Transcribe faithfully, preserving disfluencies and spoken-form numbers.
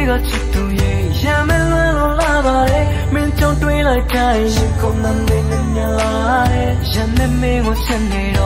ကချစ်သူရဲ့ရမယ်လွန်းလို့လာပါတယ်မင်းကြောင့်တွေးလိုက်တိုင်းရင်ကုန်တဲ့ငညလာရဲ့ရမယ်မင်းကိုချစ်နေ